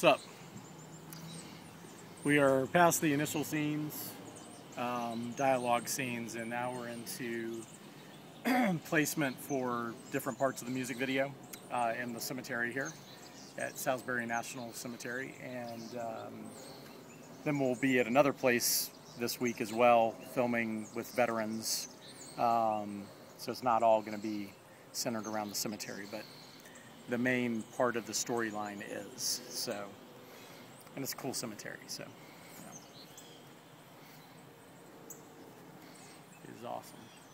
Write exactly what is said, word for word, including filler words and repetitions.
What's up? We are past the initial scenes, um, dialogue scenes, and now we're into placement for different parts of the music video uh, in the cemetery here at Salisbury National Cemetery. And um, then we'll be at another place this week as well, filming with veterans. Um, so it's not all going to be centered around the cemetery, but the main part of the storyline is. So, and it's a cool cemetery, so yeah. It is awesome.